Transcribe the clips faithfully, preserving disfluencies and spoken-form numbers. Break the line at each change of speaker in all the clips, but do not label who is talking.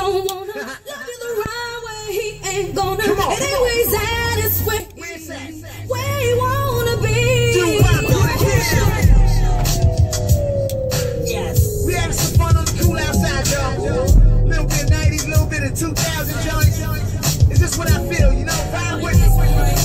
don't wanna love you the right way, he ain't gonna. Anyways, that is where, where he wanna be.
Yes. We having some fun on the cool outside, y'all. Little bit of nineties, little bit of two thousand joints. Is this what I feel? You know, vibe with me.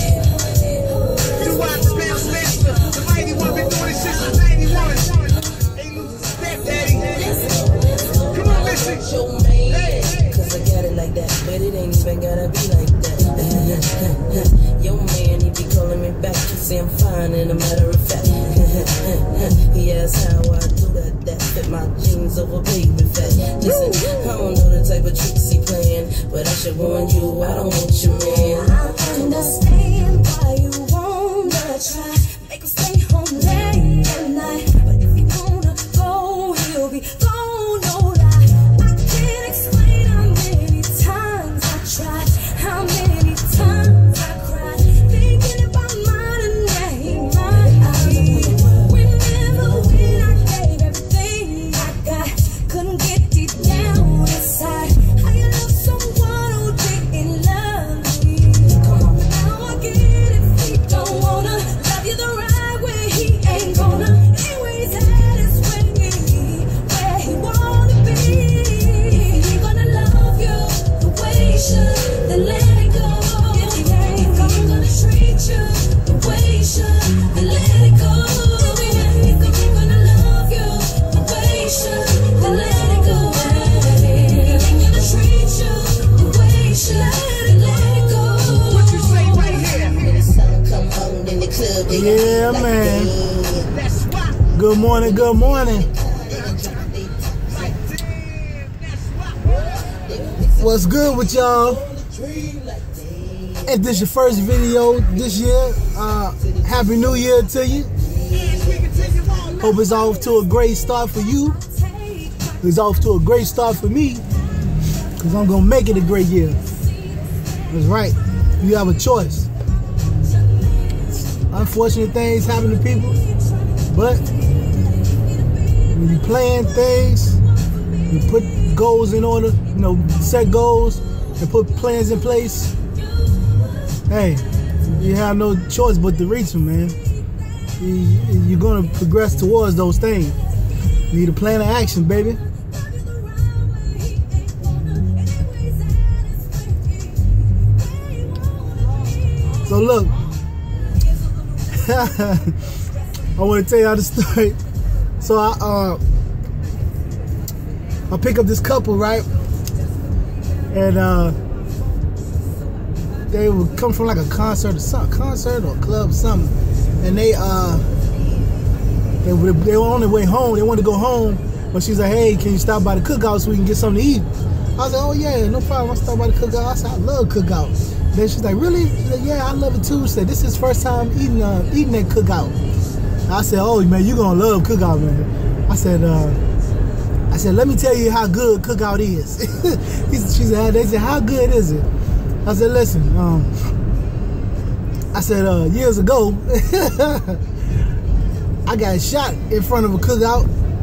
Thru out the bounce master. The mighty one been doing this since ninety-one. Ain't losing step, daddy. Come on, listen. Hey.
Cause I got it like that, but it ain't even gotta be like that. Yo man, he be calling me back. He say I'm fine, and a matter of fact, he asks how I do that. That fit my jeans over baby fat. Listen, I don't know the type of tricks he playing, but I should warn you, I don't want you, man.
I understand why you wanna try, make him stay home late at night. But if he wanna go, he'll be gone, no lie. I can't explain how many times I tried, how many times I cried, thinking about mine and that he might. Whenever when I gave everything I got, couldn't get deep down inside. How you love someone who didn't love me? Come on. Now I get it, if he don't wanna love you the right way, he ain't gonna. Anyways, that is where he, where he wanna be. If he gonna love you the way he should, then let it go. If he ain't gonna treat you the way he should, then let it go. If he ain't gonna love you the way he should, then let it go. If he ain't gonna treat you the way he should, then let it go.
What you say right here?
Yeah, man.
That's why.
Good morning, good morning. What's good with y'all? If this your first video this year, uh, Happy New Year to you. Hope it's off to a great start for you. It's off to a great start for me, because I'm going to make it a great year. That's right. You have a choice. Unfortunate things happen to people, but when you plan things, you put goals in order, you know, set goals and put plans in place, hey, you have no choice but to reach them, man. You, you're going to progress towards those things. You need a plan of action, baby. So look, I want to tell y'all the story. So I uh, I pick up this couple, right? And uh, they would come from like a concert or something, concert or club or something. And they uh, they were, they were on their way home. They wanted to go home, but she's like, "Hey, can you stop by the Cookout so we can get something to eat?" I was like, "Oh yeah, no problem. I'll stop by the Cookout." I said, "I love Cookout." Then she's like, "Really?" She's like, "Yeah, I love it too." She said, "This is his first time eating uh, eating at Cookout." I said, "Oh man, you're gonna love Cookout, man." I said, uh, "I said, let me tell you how good Cookout is." She said, "They said, how good is it?" I said, "Listen, um, I said uh, years ago, I got shot in front of a Cookout,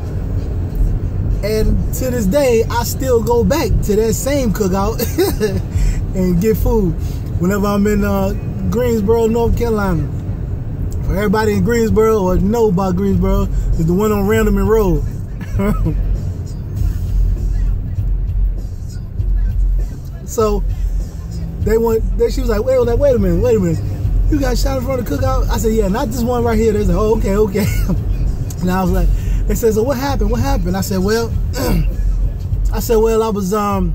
and to this day, I still go back to that same Cookout and get food whenever I'm in uh, Greensboro, North Carolina." For everybody in Greensboro or know about Greensboro, is the one on Randleman Road. So they went. They, she was like, "Wait, like, wait a minute, wait a minute. You got shot in front of the Cookout?" I said, "Yeah, not this one right here." They said, "Oh, okay, okay." And I was like, they said, "So what happened? What happened?" I said, "Well, I said, well, I was um,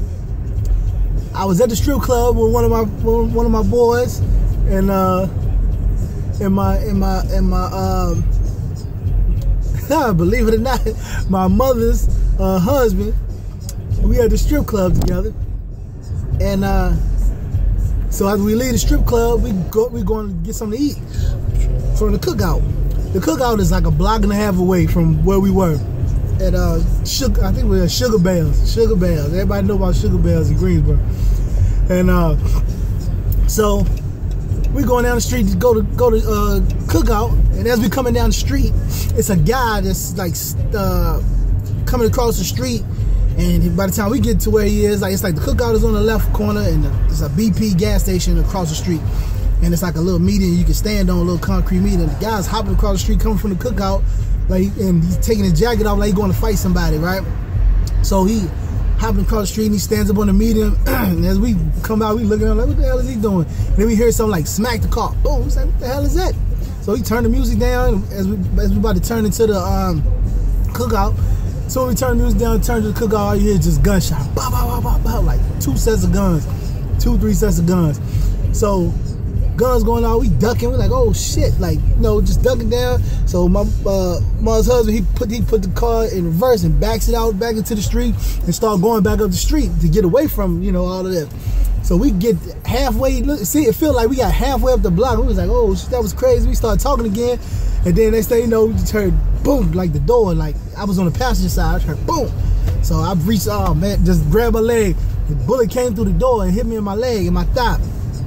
I was at the strip club with one of my one of my boys, and uh." In my, in my, in my, um, believe it or not, my mother's uh, husband, we had the strip club together. And uh, so as we leave the strip club, we go, we going to get something to eat from the Cookout. The Cookout is like a block and a half away from where we were. At uh, Sugar, I think we were at Sugar Bells. Sugar Bells. Everybody know about Sugar Bells in Greensboro. And uh, so we going down the street to go to go to uh, Cookout, and as we coming down the street, it's a guy that's like uh, coming across the street, And by the time we get to where he is, like it's like the Cookout is on the left corner, and there's a B P gas station across the street. And it's like a little median you can stand on, a little concrete median. The guy's hopping across the street, coming from the Cookout, like, and he's taking his jacket off like he's going to fight somebody, right? So he hopping across the street and he stands up on the median. And as we come out, we looking at him like, what the hell is he doing? And then we hear something like smack the car. Boom, he's like, what the hell is that? So he turned the music down as we as we about to turn into the um, Cookout. So when we turn the music down, turn to the Cookout, all you hear is just gunshot. Bow, bow, bow, bow, bow, like two sets of guns, two, three sets of guns. So guns going on, we ducking. We're like, oh shit, like, you know, just ducking down. So my uh, mom's husband, he put he put the car in reverse and backs it out back into the street and start going back up the street to get away from, you know, all of that. So we get halfway, look, see, it feel like we got halfway up the block. We was like, oh, that was crazy. We started talking again, and then next thing you know, we just heard boom, like the door, like I was on the passenger side, I heard boom. So I reached, oh man, just grabbed my leg. The bullet came through the door and hit me in my leg, in my thigh.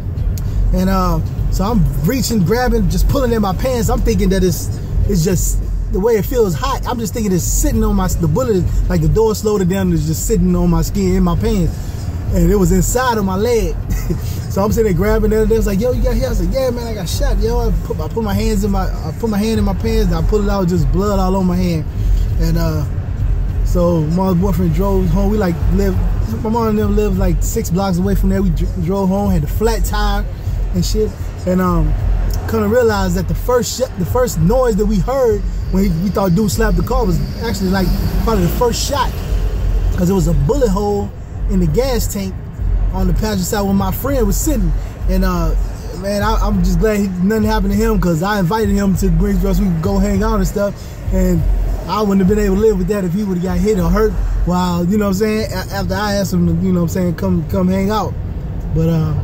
And uh, so I'm reaching, grabbing, just pulling at my pants. I'm thinking that it's it's just the way it feels hot. I'm just thinking it's sitting on my, the bullet, like the door slowed it down, and it's just sitting on my skin, in my pants. And it was inside of my leg. So I'm sitting there grabbing it. They was like, yo, you got hit? I was like, yeah, man, I got shot. Yo, I put, I put my hands in my, I put my hand in my pants. And I pulled it out, just blood all over my hand. And uh, so my boyfriend drove home. We like lived, my mom and them lived like six blocks away from there. We drove home, had a flat tire and shit. And um, kind of realized that the first sh the first noise that we heard when he, we thought dude slapped the car was actually like probably the first shot, because it was a bullet hole in the gas tank on the passenger side where my friend was sitting. And uh, man, I, I'm just glad he, nothing happened to him, because I invited him to Greensboro so we could go hang out and stuff. And I wouldn't have been able to live with that if he would have got hit or hurt while, you know what I'm saying, after I asked him to, you know what I'm saying, come come hang out. But uh,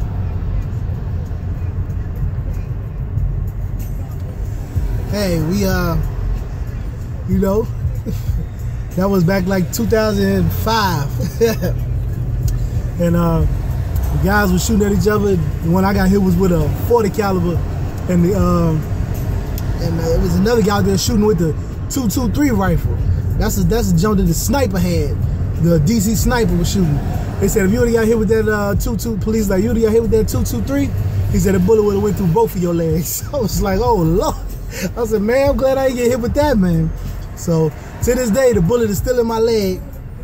hey, we uh, you know, that was back like two thousand five. And uh, the guys were shooting at each other. The one I got hit was with a forty caliber, and the um, and uh, it was another guy there shooting with the two twenty-three rifle. That's a that's a jump that the sniper had. The D C sniper was shooting. They said if you would have got hit with that uh, two two, police like you would have got hit with that two twenty-three. He said a bullet would have went through both of your legs. I was like, oh Lord. I said, man, I'm glad I didn't get hit with that, man. So to this day, the bullet is still in my leg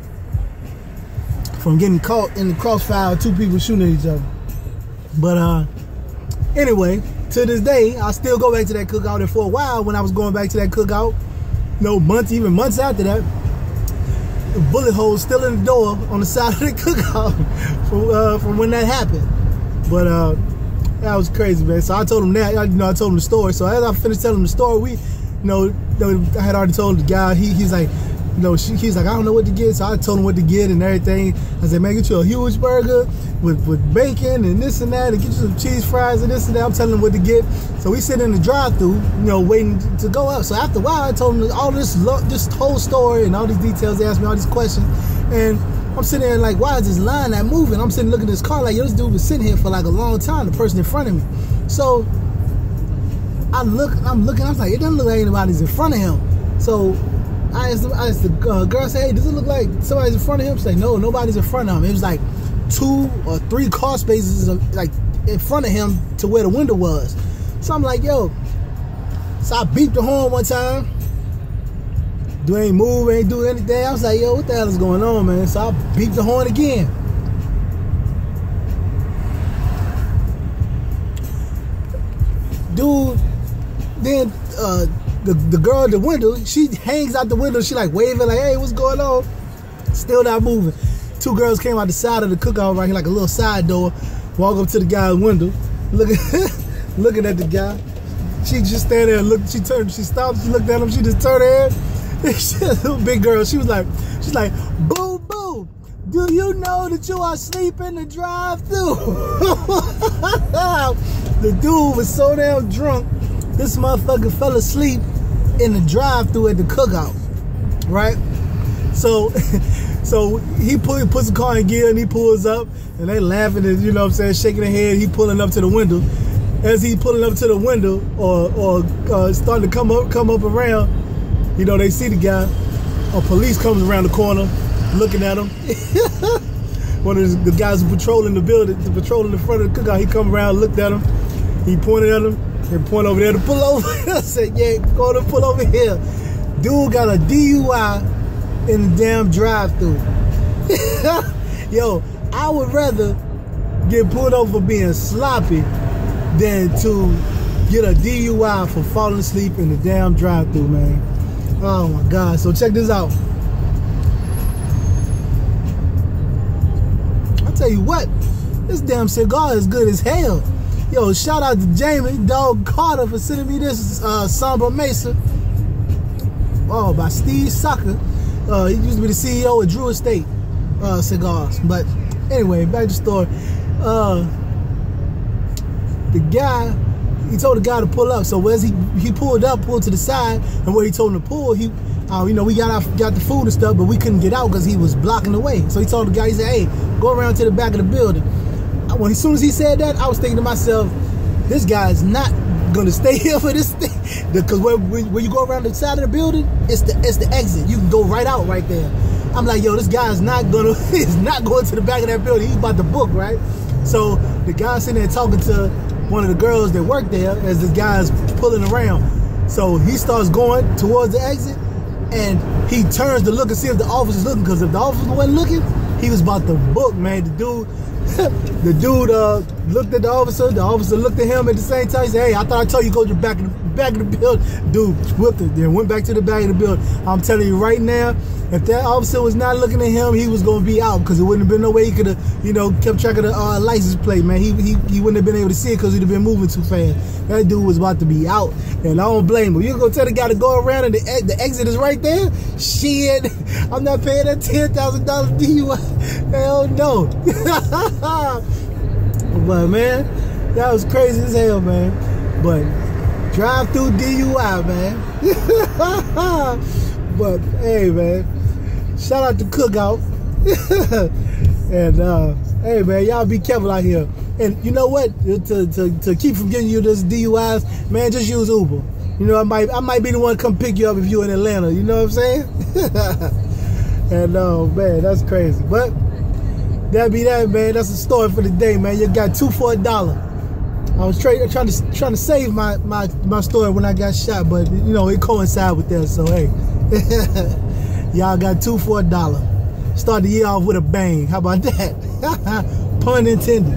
from getting caught in the crossfire of two people shooting at each other. But uh, anyway, to this day, I still go back to that Cookout. And for a while, when I was going back to that Cookout, you know, months, even months after that, the bullet hole still in the door on the side of the Cookout from, uh, from when that happened. But uh, that was crazy, man. So I told him that, you know, I told him the story. So as I finished telling him the story, we, you know, I had already told the guy, he, he's like, you know, she, he's like, I don't know what to get. So I told him what to get and everything. I said, man, get you a huge burger with, with bacon and this and that, and get you some cheese fries and this and that. I'm telling him what to get. So we sit in the drive-thru, you know, waiting to go up. So after a while, I told him all this, this whole story and all these details. They asked me all these questions. And I'm sitting there like, why is this line not moving? I'm sitting looking at this car like, yo, this dude was sitting here for like a long time, the person in front of me. So I look, I'm looking, I was like, it doesn't look like anybody's in front of him. So I asked, I asked the uh, girl, I said, hey, does it look like somebody's in front of him? She's like, no, nobody's in front of him. It was like two or three car spaces like in front of him to where the window was. So I'm like, yo. So I beeped the horn one time. Dude ain't move, ain't do anything. I was like, yo, what the hell is going on, man? So I beeped the horn again. Dude, then uh, the, the girl at the window, she hangs out the window. She like waving like, hey, what's going on? Still not moving. Two girls came out the side of the Cookout right here, like a little side door. Walk up to the guy's window, looking, looking at the guy. She just stand there and look. She turned, she stopped, she looked at him, she just turned her head. She a little big girl. She was like, she's like, boo, boo. Do you know that you are asleep in the drive-thru? The dude was so damn drunk, this motherfucker fell asleep in the drive-thru at the Cookout, right? So, so he, pull, he puts the car in gear and he pulls up, and they laughing and, you know what I'm saying, shaking their head. He pulling up to the window. As he pulling up to the window, or or uh, starting to come up, come up around, you know, they see the guy. A police comes around the corner. looking at him. One of the guys who patrolling the building, the patrolling the front of the cookout, he come around, looked at him. He pointed at him and pointed over there to pull over. I said, yeah, go to pull over here. Dude got a D U I in the damn drive-thru. Yo, I would rather get pulled over for being sloppy than to get a D U I for falling asleep in the damn drive-thru, man. Oh my God. So check this out. I'll tell you what, this damn cigar is good as hell. Yo, shout out to Jamie Dog Carter for sending me this uh, Sombra Mesa. Oh, by Steve Sucker. Uh, he used to be the C E O of Thru Estate uh, Cigars. But anyway, back to the story. Uh, the guy, he told the guy to pull up. So as he he pulled up, pulled to the side, and where he told him to pull, he, uh, you know, we got our, got the food and stuff, but we couldn't get out because he was blocking the way. So he told the guy, he said, "Hey, go around to the back of the building." When as soon as he said that, I was thinking to myself, this guy is not gonna stay here for this thing, because when, when, when you go around the side of the building, it's the it's the exit. You can go right out right there. I'm like, yo, this guy is not gonna, he's not going to the back of that building. He's about to book, right? So the guy sitting there talking to one of the girls that work there as this guy is pulling around. So he starts going towards the exit, and he turns to look and see if the officer's looking, because if the officer wasn't looking, he was about to book, man. The dude, the dude uh, looked at the officer. The officer looked at him at the same time. He said, "Hey, I thought I told you to go to the back of the back of the building." Dude whipped it, then went back to the back of the building. I'm telling you right now, if that officer was not looking at him, he was gonna be out, because it wouldn't have been no way he could have, you know, kept track of the uh, license plate, man. He, he he wouldn't have been able to see it because he'd have been moving too fast. That dude was about to be out, and I don't blame him. You gonna tell the guy to go around and the, the exit is right there? Shit, I'm not paying that ten thousand dollars D U I. Hell no. But man, that was crazy as hell, man. But drive-through D U I, man. But hey, man, shout out to Cookout. And uh, hey, man, y'all be careful out here. And you know what? To, to, to keep from getting you this D U Is, man, just use Uber. You know, I might I might be the one to come pick you up if you're in Atlanta. You know what I'm saying? And oh, man, that's crazy. But that be that, man. That's the story for the day, man. You got two for a dollar. I was trying trying to trying to save my my my story when I got shot, but you know it coincided with that. So hey, y'all got two for a dollar. Start the year off with a bang. How about that? Pun intended.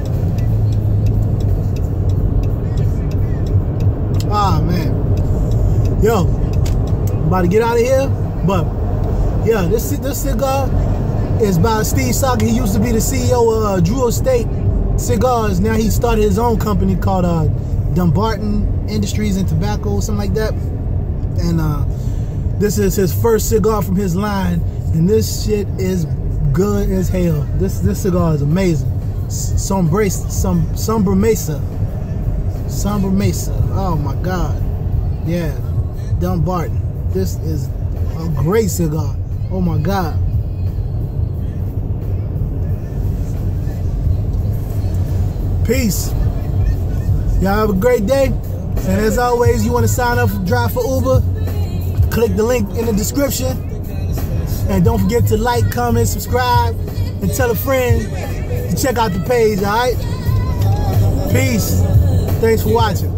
Ah man, yo, about to get out of here, but yeah, this this cigar is by Steve Saka. He used to be the C E O of uh, Thru Estate Cigars. Now he started his own company called uh, Dumbarton Industries and Tobacco, something like that. And uh, this is his first cigar from his line, and this shit is good as hell. This this cigar is amazing. Sombra, some Sombra Mesa, Sombra Mesa. Oh my God, yeah, Dumbarton. This is a great cigar. Oh my God. Peace. Y'all have a great day. And as always, you want to sign up for Drive for Uber, click the link in the description. And don't forget to like, comment, subscribe, and tell a friend to check out the page, all right? Peace. Thanks for watching.